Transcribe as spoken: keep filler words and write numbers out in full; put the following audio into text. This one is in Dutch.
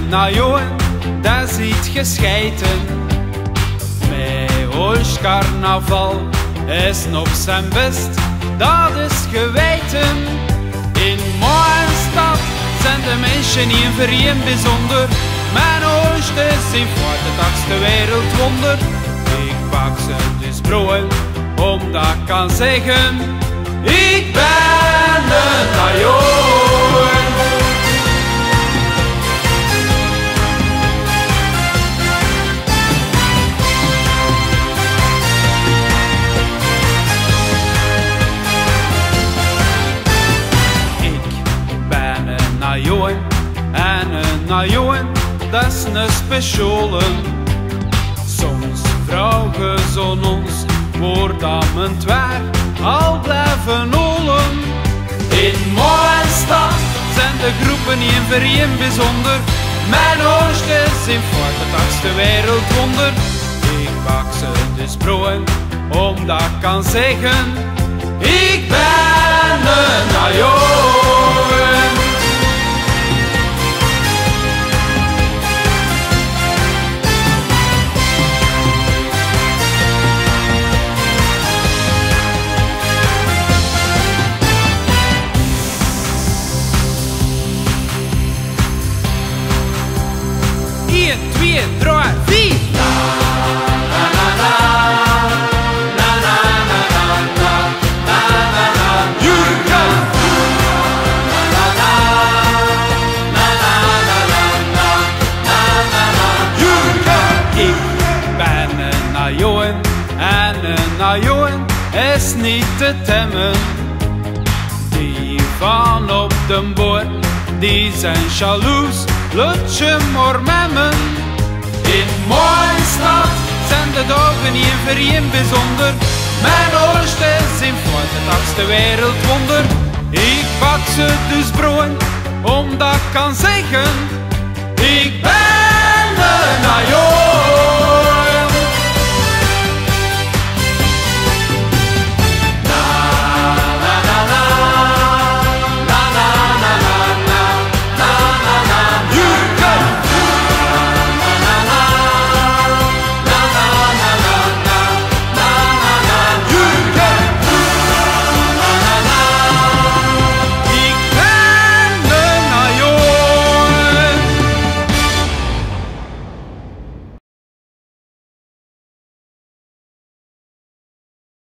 een jongen, dat ziet gescheiten. Met ons carnaval is op zijn best, dat is geweten. In mijn stad zijn de mensen niet voor een bijzonder. Mijn oost is in voort het achtste wereldwonder. Ik pak ze dus broen, omdat ik kan zeggen, ik ben een ajoen. Ik ben een ajoen en een ajoen, dat is een speciale. Soms vragen ze ons, wordt dat mijn twaar al blijven holen. In mijn stad zijn de groepen niet voor een bijzonder. Mijn oost is in voort het achtste wereldwonder. Ik bak ze dus broen, omdat ik kan zeggen, ik ben een ajoen. een, twee, drie, vier. Ik ben een ajoen en een ajoen is niet te temmen. Die van op de boord, die zijn jaloers, laat je maar memmen. In mijn stad zijn de dagen niet voor een bijzonder. Mijn oost is in voort het achtste wereldwonder. Ik bak ze dus broen, omdat ik kan zeggen, ik ben een ajoen.